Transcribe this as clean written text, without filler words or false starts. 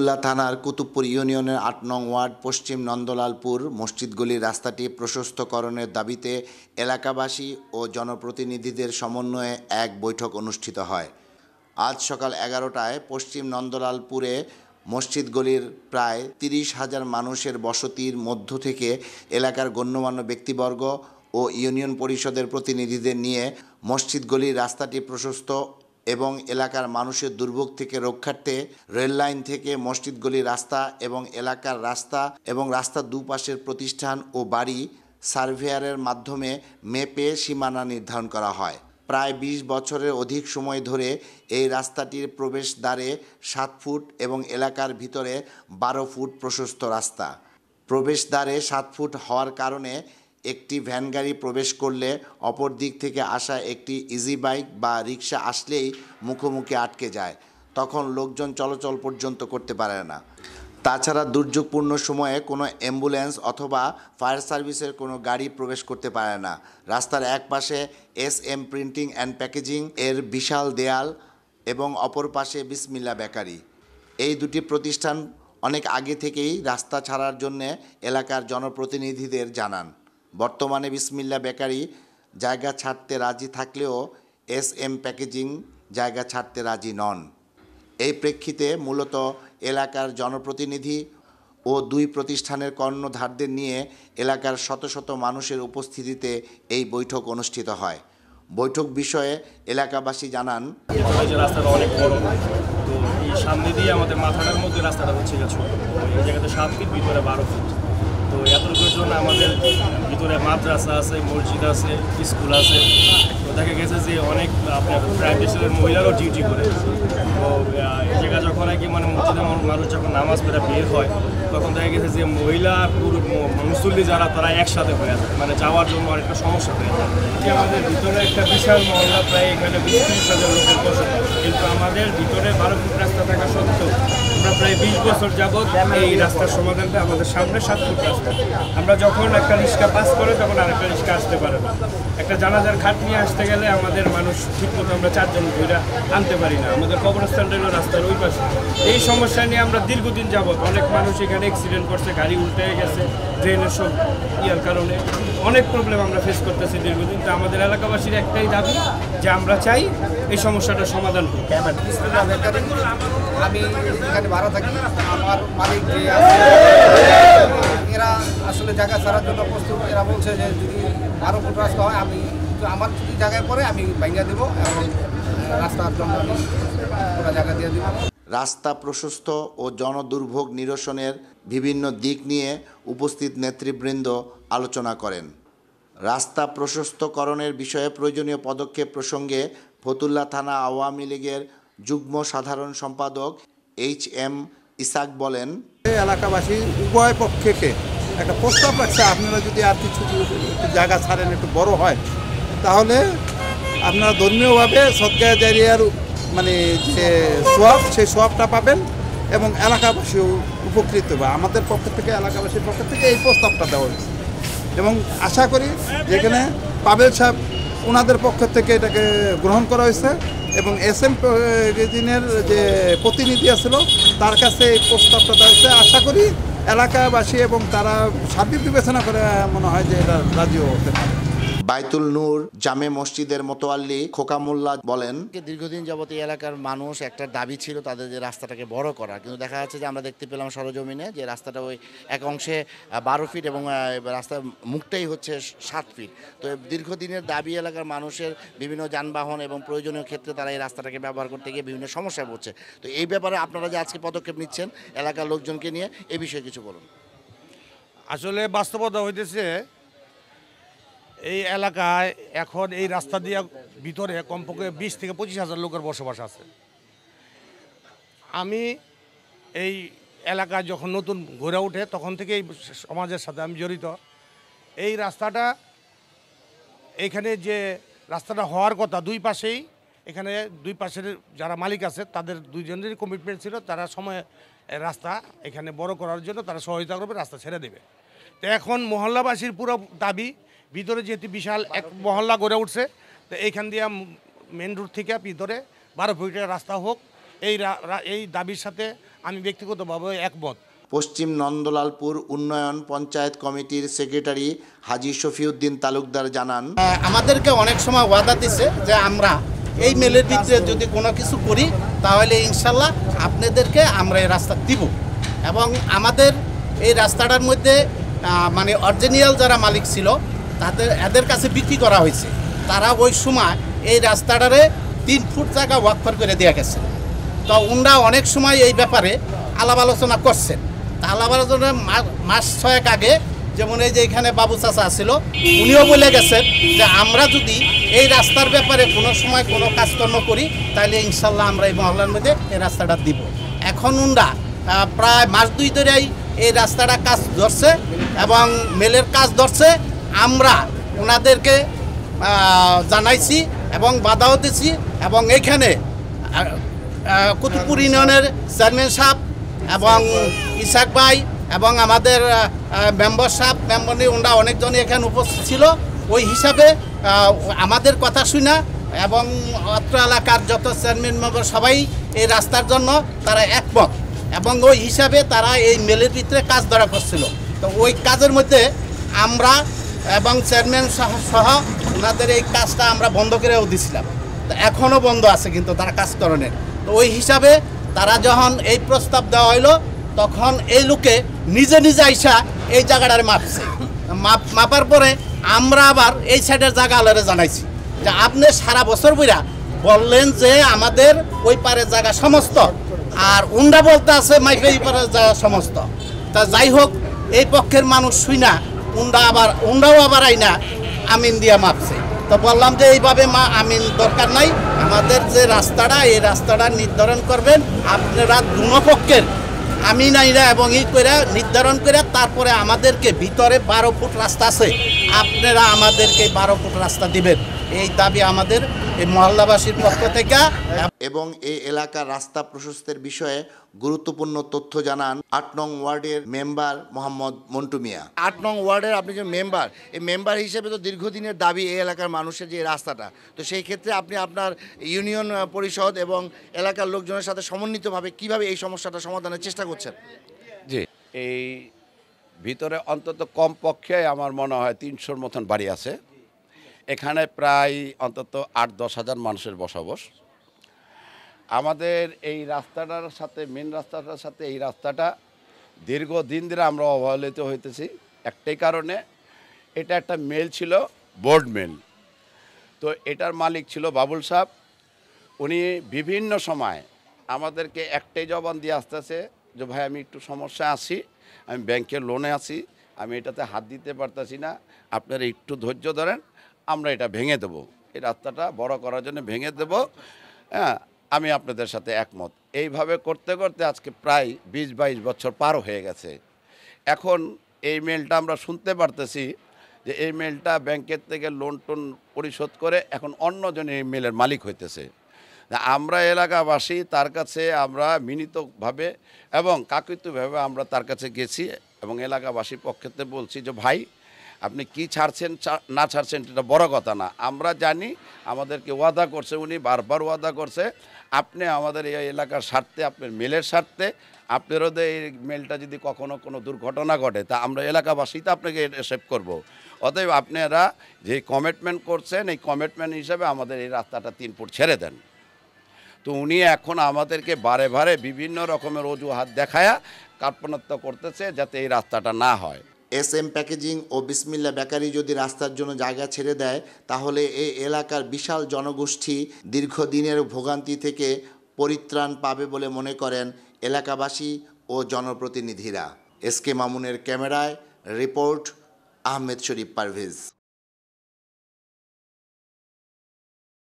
ফতুল্লা থানার কুতুবপুর ইউনিয়নের ৮ নং ওয়ার্ড পশ্চিম নন্দলালপুর মসজিদ গলির রাস্তাটি প্রশস্তকরণের দাবিতে এলাকাবাসী ও জনপ্রতিনিধিদের সমন্বয়ে এক বৈঠক অনুষ্ঠিত হয়। আজ সকাল ১১টায় পশ্চিম নন্দলালপুরে মসজিদ গলির প্রায় ৩০,০০০ মানুষের বসতির মধ্য থেকে এলাকার গণ্যমান্য ব্যক্তিবর্গ ও ইউনিয়ন পরিষদের প্রতিনিধিদের নিয়ে মসজিদ গলির রাস্তাটি প্রশস্ত এবং এলাকার মানুষের দুর্ভোগ থেকে রক্ষার্থে রেললাইন থেকে মসজিদ গলির রাস্তা এবং এলাকার রাস্তা এবং রাস্তার দুপাশের প্রতিষ্ঠান ও বাড়ি সার্ভেয়ারের মাধ্যমে মেপে সীমানা নির্ধারণ করা হয়। প্রায় ২০ বছরের অধিক সময় ধরে এই রাস্তাটির প্রবেশদ্বারে ৭ ফুট এবং এলাকার ভিতরে ১২ ফুট প্রশস্ত রাস্তা। প্রবেশদ্বারে ৭ ফুট হওয়ার কারণে একটি ভ্যান গাড়ি প্রবেশ করলে অপর দিক থেকে আসা একটি ইজি বাইক বা রিক্সা আসলেই মুখোমুখি আটকে যায়, তখন লোকজন চলাচল পর্যন্ত করতে পারে না। তাছাড়া দুর্যোগপূর্ণ সময়ে কোনো অ্যাম্বুলেন্স অথবা ফায়ার সার্ভিসের কোনো গাড়ি প্রবেশ করতে পারে না। রাস্তার এক পাশে SM প্রিন্টিং অ্যান্ড প্যাকেজিং এর বিশাল দেয়াল এবং অপর পাশে বিসমিল্লা বেকারি। এই দুটি প্রতিষ্ঠান অনেক আগে থেকেই রাস্তা ছাড়ার জন্য এলাকার জনপ্রতিনিধিদের জানান। বর্তমানে বিসমিল্লা বেকারি জায়গা ছাড়তে রাজি থাকলেও SM প্যাকেজিং জায়গা ছাড়তে রাজি নন। এই প্রেক্ষিতে মূলত এলাকার জনপ্রতিনিধি ও দুই প্রতিষ্ঠানের কর্ণধারদের নিয়ে এলাকার শত শত মানুষের উপস্থিতিতে এই বৈঠক অনুষ্ঠিত হয়। বৈঠক বিষয়ে এলাকাবাসী জানান, রাস্তাটা অনেক বড়, তো এই সামনে দিয়ে আমাদের মাথাটার মধ্যে রাস্তাটা হচ্ছে গেছে, এই জায়গাতে ৭ ফিট, ভিতরে ১২ ফিট। তো এতটুকুর জন্য আমাদের ভিতরে মাদ্রাসা আছে, মসজিদ আছে, স্কুল আছে। তো দেখা গেছে যে অনেক আপনার প্রাইভেট সেক্টরের মহিলারাও ডিউটি করে। তো এই জায়গা যখন আর কি মসজিদে মানুষ যখন নামাজ পড়ে বের হয়, তখন দেখা গেছে যে মহিলা পুরো মুসল্লি যারা তারা একসাথে হয়ে যায়, যাওয়ার জন্য অনেকটা সমস্যা হয়ে যায়। আমাদের ভিতরে একটা বিশাল মহল্লা, প্রায় এখানে ৩০,০০০ লোকের বসবাস, কিন্তু আমাদের ভিতরে ১২ ফুট রাস্তা থাকা সত্ত্বেও আমরা প্রায় ২০ বছর যাবৎ এই রাস্তার সমাধানটা আমাদের সামনে ৭ ফুট রাস্তা। আমরা যখন একটা রিক্সা পাস করে তখন আরেকটা রিক্সা আসতে পারে না। একটা জানাজার খাট নিয়ে আসতে গেলে আমাদের মানুষ ঠিকমতো আমরা ৪ জন ঘুরে আনতে পারি না। আমাদের কবরস্থানটা হলো রাস্তার ওই পাশে। এই সমস্যা নিয়ে আমরা দীর্ঘদিন যাবৎ অনেক মানুষ এখানে অ্যাক্সিডেন্ট করছে, গাড়ি উল্টে গেছে, ড্রেনের সব ইয়ার কারণে অনেক প্রবলেম আমরা ফেস করতেছি দীর্ঘদিন। তো আমাদের এলাকাবাসীর একটাই দাবি যে আমরা চাই এই সমস্যাটার সমাধান হোক। আমি এখানে ভাড়া থাকি, আমার মালিক যে আছে এরা আসলে জায়গা ছাড়ার জন্য প্রস্তুত। এরা বলছে যে যদি ১২ ফুট রাস্তা হয়, আমি আমার যদি জায়গায় পরে আমি ভাঙিয়ে দেবো এবং রাস্তার জন্য পুরো জায়গা দিয়ে দেবো। রাস্তা প্রশস্ত ও জনদুর্ভোগ নিরসনের বিভিন্ন দিক নিয়ে উপস্থিত নেতৃবৃন্দ আলোচনা করেন। রাস্তা প্রশস্তকরণের বিষয়ে প্রয়োজনীয় পদক্ষেপ প্রসঙ্গে ফতুল্লা থানা আওয়ামী লীগের যুগ্ম সাধারণ সম্পাদক HM ইসাক বলেন, এলাকাবাসী উভয় পক্ষকে একটা প্রস্তাব রাখছে, আপনারা যদি আর কিছু জায়গা ছাড়েন একটু বড় হয়, তাহলে আপনারা ধর্মীয়ভাবে সদকা জারিয়ার যে সোয়াব, সেই সোয়াবটা পাবেন এবং এলাকাবাসীও উপকৃত হবে। আমাদের পক্ষ থেকে, এলাকাবাসীর পক্ষ থেকে এই প্রস্তাবটা দেওয়া হয়েছে এবং আশা করি যেখানে পাবেল সাহেব ওনাদের পক্ষ থেকে এটাকে গ্রহণ করা হয়েছে এবং SM প্যাকেজিংয়ের যে প্রতিনিধি আছিল তার কাছে এই প্রস্তাবটা দেওয়া হয়েছে। আশা করি এলাকাবাসী এবং তারা সার্বিক বিবেচনা করে মনে হয় যে এটা রাজিও হতে পারে। বাইতুল নূর জামে মসজিদের মোতোয়াল্লি খোকা মোল্লা বলেন, দীর্ঘদিন যাবত এই এলাকার মানুষ একটা দাবি ছিল তাদের যে রাস্তাটাকে বড় করা, কিন্তু দেখা যাচ্ছে যে আমরা দেখতে পেলাম সরজমিনে যে রাস্তাটা ওই এক অংশে ১২ ফিট এবং রাস্তার মুখটাই হচ্ছে ৭ ফিট। তো দীর্ঘদিনের দাবি এলাকার মানুষের বিভিন্ন যানবাহন এবং প্রয়োজনীয় ক্ষেত্রে তারা এই রাস্তাটাকে ব্যবহার করতে গিয়ে বিভিন্ন সমস্যায় পড়ছে। তো এই ব্যাপারে আপনারা যে আজকে পদক্ষেপ নিচ্ছেন এলাকার লোকজনকে নিয়ে, এই বিষয়ে কিছু বলুন। আসলে বাস্তবতা হইতেছে এই এলাকায় এখন এই রাস্তা দিয়ে ভিতরে কমপক্ষে ২০ থেকে ২৫,০০০ লোকের বসবাস আছে। আমি এই এলাকায় যখন নতুন গড়ে ওঠে তখন থেকেই সমাজের সাথে আমি জড়িত। এই রাস্তাটা এইখানে যে রাস্তাটা হওয়ার কথা দুই পাশেই, এখানে দুই পাশের যারা মালিক আছে তাদের দুইজনেরই কমিটমেন্ট ছিল, তারা সময় রাস্তা এখানে বড় করার জন্য তারা সহযোগিতা করবে, রাস্তা ছেড়ে দেবে। তো এখন মহল্লাবাসীর পুরো দাবি, ভিতরে যেহেতু বিশাল এক মহল্লা গড়ে উঠছে, তো এইখান দিয়ে মেন রোড থেকে ভিতরে 12 ফিটের রাস্তা হোক, এই দাবির সাথে আমি ব্যক্তিগতভাবে একমত। পশ্চিম নন্দলালপুর উন্নয়ন পঞ্চায়েত কমিটির সেক্রেটারি হাজী শফিউদ্দিন তালুকদার জানান, আমাদেরকে অনেক সময় ওয়াদা দিছে যে আমরা এই মেলের ভিতরে যদি কোনো কিছু করি তাহলে ইনশাল্লাহ আপনাদেরকে আমরা এই রাস্তা দিব, এবং আমাদের এই রাস্তাটার মধ্যে মানে অরিজিনাল যারা মালিক ছিল এদের কাছে বিক্রি করা হয়েছে। তারা ওই সময় এই রাস্তাটারে 3 ফুট জায়গা ওয়াকফার করে দেওয়া গেছে। তো ওনারা অনেক সময় এই ব্যাপারে আলাপ আলোচনা করছেন। তা আলাপ আলোচনা মাস 6 আগে যেমন এই যে এখানে বাবু চাচা ছিল, উনিও বলে গেছেন যে আমরা যদি এই রাস্তার ব্যাপারে কোনো সময় কোনো কাজকর্ম করি তাহলে ইনশাল্লাহ আমরা এই মহল্লার মধ্যে এই রাস্তাটা দিব। এখন ওনারা প্রায় মাস 2 ধরেই এই রাস্তাটা কাজ ধরছে এবং মেলের কাজ ধরছে। আমরা ওনাদেরকে জানাইছি এবং বাধাও দিছি, এবং এখানে কুতুবপুর ইউনিয়নের চেয়ারম্যান সাহেব এবং ইসাক ভাই এবং আমাদের মেম্বার সাহেব মেম্বারনি ওনারা অনেকজনই এখানে উপস্থিত ছিল। ওই হিসাবে আমাদের কথা শুনা এবং অত্র এলাকার যত চেয়ারম্যান মেম্বার সবাই এই রাস্তার জন্য তারা একমত, এবং ওই হিসাবে তারা এই মেলের ভিতরে কাজ ধরা করছিল। তো ওই কাজের মধ্যে আমরা এবং চেয়ারম্যান সহ ওনাদের এই কাজটা আমরা বন্ধ করেও দিছিলাম। তো এখনও বন্ধ আছে কিন্তু তারা কাজ করেন। তো ওই হিসাবে তারা যখন এই প্রস্তাব দেওয়া হইলো তখন এই লোকে নিজে নিজে আইসা এই জায়গাটারে মাপছে। মাপার পরে আমরা আবার এই সাইডের জায়গা আলারে জানাইছি যে আপনি সারা বছর বইরা বললেন যে আমাদের ওই পারের জায়গা সমস্ত, আর উন্ডা বলতে আছে মাইফে এই পারের জায়গা সমস্ত। তা যাই হোক, এই পক্ষের মানুষ শুই না উন্ডাও আবার আইনা আমিন দিয়া মাপছে। তো বললাম যে এইভাবে আমিন দরকার নাই, আমাদের যে রাস্তাটা এই রাস্তাটা নির্ধারণ করবেন আপনারা দুনো পক্ষের আমিন আইনা এবং ই করে নির্ধারণ করে তারপরে আমাদেরকে ভিতরে 12 ফুট রাস্তা আছে, আপনারা আমাদেরকে 12 ফুট রাস্তা দিবেন। এই দাবি আমাদের এই মহল্লাবাসীর পক্ষ থেকে। এবং এই এলাকার রাস্তা প্রশস্তের বিষয়ে গুরুত্বপূর্ণ তথ্য জানান 8 নং ওয়ার্ডের মেম্বার মোহাম্মদ মন্টু মিয়া। 8 নং ওয়ার্ডের আপনি যে মেম্বার, এই মেম্বার হিসেবে তো দীর্ঘদিনের দাবি এই এলাকার মানুষের যে রাস্তাটা, তো সেই ক্ষেত্রে আপনি আপনার ইউনিয়ন পরিষদ এবং এলাকার লোকজনের সাথে সমন্বিতভাবে কিভাবে এই সমস্যাটা সমাধানের চেষ্টা করছেন? জি, এই ভিতরে অন্তত কমপক্ষে আমার মনে হয় 300-র মতন বাড়ি আছে। এখানে প্রায় অন্তত 8-10 হাজার মানুষের বসবাস। আমাদের এই রাস্তাটার সাথে মেন রাস্তাটার সাথে এই রাস্তাটা দীর্ঘদিন ধরে আমরা অবহেলিত হইতেছি একটাই কারণে, এটা একটা মেল ছিল, বোর্ড মেল। তো এটার মালিক ছিল বাবুল সাহেব। উনি বিভিন্ন সময় আমাদেরকে একটাই জবান দিয়ে আসতেছে যে ভাই আমি একটু সমস্যায় আছি, আমি ব্যাংকের লোনে আছি, আমি এটাতে হাত দিতে পারতেছি না, আপনারা একটু ধৈর্য ধরেন, আমরা এটা ভেঙে দেবো, এই রাস্তাটা বড় করার জন্য ভেঙে দেব, হ্যাঁ আমি আপনাদের সাথে একমত। এইভাবে করতে করতে আজকে প্রায় 20-22 বছর পার হয়ে গেছে। এখন এই মেলটা আমরা শুনতে পারতেছি যে এই মেলটা ব্যাংকের থেকে লোন টোন পরিশোধ করে এখন অন্যজন এই মেলের মালিক হইতেছে। আমরা এলাকাবাসী তার কাছে আমরা মিনিতভাবে এবং কাকৃতভাবে আমরা তার কাছে গেছি এবং এলাকাবাসীর পক্ষেতে বলছি যে ভাই আপনি কি ছাড়ছেন না ছাড়ছেন এটা বড় কথা না, আমরা জানি আমাদেরকে ওয়াদা করছে, উনি বারবার ওয়াদা করছে আপনি আমাদের এই এলাকার স্বার্থে, আপনার মেলের স্বার্থে, আপনারও এই মেলটা যদি কখনো কোনো দুর্ঘটনা ঘটে তা আমরা এলাকাবাসী তো আপনাকে সেভ করব। অতএব আপনারা যে কমিটমেন্ট করছেন এই কমিটমেন্ট হিসাবে আমাদের এই রাস্তাটা 3 ফুট ছেড়ে দেন। তো উনি এখন আমাদেরকে বারে বারে বিভিন্ন রকমের অজুহাত দেখায়া কার্পণ্য করতেছে যাতে এই রাস্তাটা না হয়। SM প্যাকেজিং ও বিসমিল্লা বেকারি যদি রাস্তার জন্য জায়গা ছেড়ে দেয় তাহলে এই এলাকার বিশাল জনগোষ্ঠী দীর্ঘদিনের ভোগান্তি থেকে পরিত্রাণ পাবে বলে মনে করেন এলাকাবাসী ও জনপ্রতিনিধিরা। SK মামুনের ক্যামেরায় রিপোর্ট আহমেদ শরীফ পারভেজ।